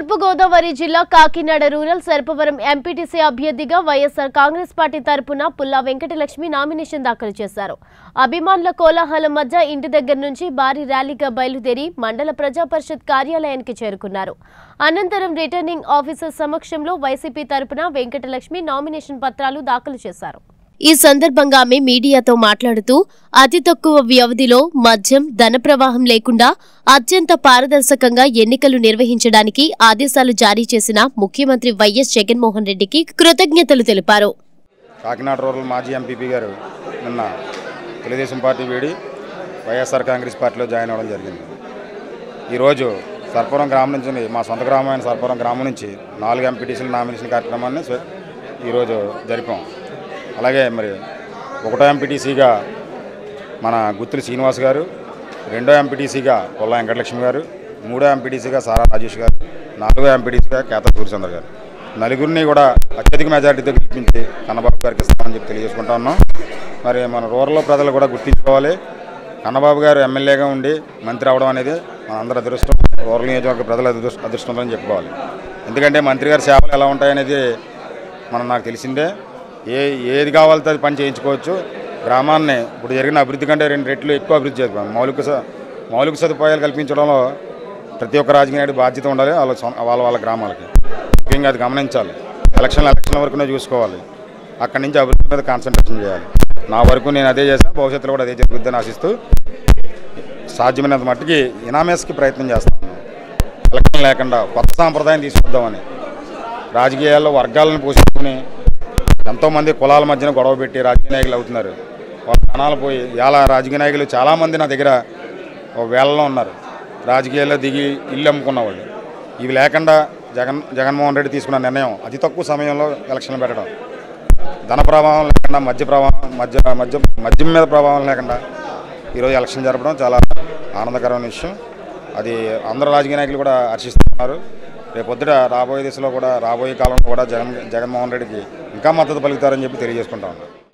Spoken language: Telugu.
తూర్పు గోదావరి జిల్లా కాకినాడ రూరల్ సర్పవరం ఎంపీటీసీ అభ్యర్థిగా వైఎస్ఆర్ కాంగ్రెస్ పార్టీ తరపున పుల్లా వెంకటలక్ష్మి నామినేషన్ దాఖలు చేశారు. అభిమానుల కోలాహలం మధ్య ఇంటి దగ్గర నుంచి భారీ ర్యాలీగా బయలుదేరి మండల ప్రజా పరిషత్ కార్యాలయానికి చేరుకున్నారు. అనంతరం రిటర్నింగ్ ఆఫీసర్ సమక్షంలో వైసీపీ తరపున వెంకటలక్ష్మి నామినేషన్ పత్రాలు దాఖలు చేశారు. ఈ సందర్భంగా ఆమె మీడియాతో మాట్లాడుతూ అతి తక్కువ వ్యవధిలో మద్యం ధన ప్రవాహం లేకుండా అత్యంత పారదర్శకంగా ఎన్నికలు నిర్వహించడానికి ఆదేశాలు జారీ చేసిన ముఖ్యమంత్రి వైఎస్ జగన్మోహన్ రెడ్డికి కృతజ్ఞతలు తెలిపారు. కాకినాడ రూరల్ మాజీ ఎంపీపీ గారు నిన్న తెలుగుదేశం పార్టీ వీడి వైఎస్ఆర్ కాంగ్రెస్ పార్టీలో జాయిన్ అవ్వడం జరిగింది. ఈరోజు సర్పవరం గ్రామం నుంచి మా సొంత గ్రామమైన సర్పవరం గ్రామం నుంచి 4 ఎంపీటీసీల నామినేషన్ కార్యక్రమాన్ని ఈరోజు జరిపాం. అలాగే మరి 1వ ఎంపీటీసీగా మన గుత్తుల శ్రీనివాస్ గారు, 2వ ఎంపీటీసీగా పుల్లా వెంకటలక్ష్మి గారు, 3వ ఎంపీటీసీగా సారా రాజేష్ గారు, 4వ ఎంపీటీసీగా కేతా సూర్యచంద్ర గారు నలుగురిని కూడా అత్యధిక మెజార్టీతో గెలిపించి కన్నబాబు గారికి ఇస్తామని చెప్పి తెలియజేసుకుంటా ఉన్నాం. మరి మన రూరల్ ప్రజలు కూడా గుర్తించుకోవాలి. కన్నబాబు గారు ఎమ్మెల్యేగా ఉండి మంత్రి అవడం అనేది మన అందరి అదృష్టం, రూరల్ నియోజకవర్గ ప్రజల అదృష్టం అని చెప్పుకోవాలి. ఎందుకంటే మంత్రి గారి సేవలు ఎలా ఉంటాయనేది నాకు తెలిసిందే. ఏది కావాలో అది పని చేయించుకోవచ్చు. గ్రామాన్ని ఇప్పుడు జరిగిన అభివృద్ధి కంటే 2 రెట్లు ఎక్కువ అభివృద్ధి చేస్తాం. మౌలిక సదుపాయాలు కల్పించడంలో ప్రతి ఒక్క రాజకీయ నాయకుడి బాధ్యత ఉండాలి. వాళ్ళ గ్రామాలకి ముఖ్యంగా అది గమనించాలి. ఎలక్షన్ వరకునే చూసుకోవాలి. అక్కడి నుంచి అభివృద్ధి మీద కాన్సన్ట్రేషన్ చేయాలి. నా వరకు నేను అదే చేశాను, భవిష్యత్తులో కూడా అదే జరుగుతుందని ఆశిస్తూ సాధ్యమైనంత మట్టికి ఇనామేస్కి ప్రయత్నం చేస్తాను. ఎలక్షన్ లేకుండా కొత్త సాంప్రదాయం తీసుకొద్దామని రాజకీయాల్లో వర్గాలను పోషించుకుని ఎంతోమంది కులాల మధ్యన గొడవ పెట్టి రాజకీయ నాయకులు అవుతున్నారు. వాళ్ళ ప్రాణాలు పోయి ఇలా రాజకీయ నాయకులు చాలామంది నా దగ్గర వేళలో ఉన్నారు. రాజకీయాల్లో దిగి ఇల్లు అమ్ముకున్న వాళ్ళు. ఇవి లేకుండా జగన్మోహన్ రెడ్డి తీసుకున్న నిర్ణయం అతి తక్కువ సమయంలో ఎలక్షన్లు పెట్టడం, ధన ప్రభావం లేకుండా మద్యం మీద ప్రభావం లేకుండా ఈరోజు ఎలక్షన్ జరపడం చాలా ఆనందకరమైన విషయం. అది అందరూ రాజకీయ నాయకులు కూడా హర్షిస్తున్నారు. రేపొద్దుట రాబోయే కాలంలో కూడా జగన్మోహన్ రెడ్డికి ఇంకా మద్దతు పలుకుతారని చెప్పి తెలియజేసుకుంటా ఉన్నాను.